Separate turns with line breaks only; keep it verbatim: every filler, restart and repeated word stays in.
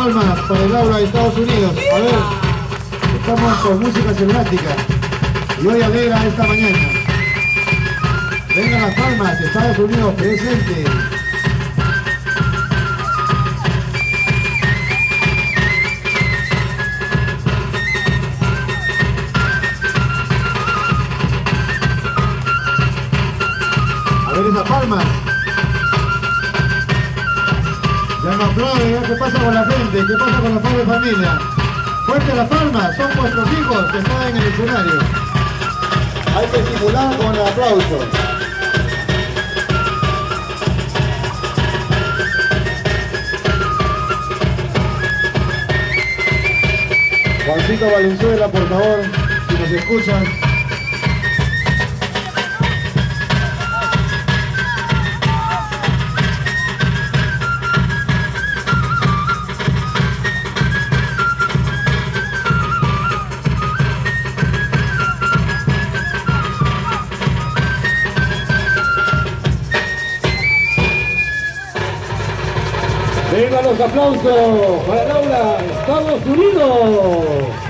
palmas para el aula de Estados Unidos. A ver, estamos con música selvática y hoy alegra esta mañana. Vengan las palmas, Estados Unidos presente. A ver esas palmas. Ya no aplauden, ¿qué pasa con la gente? ¿Qué pasa con los padres de familia? Fuerte las palmas, son vuestros hijos que están en el escenario. Hay que estimular con el aplauso. Juancito Valenzuela, por favor, si nos escuchan.
Vengan los aplausos para el aula Estados Unidos.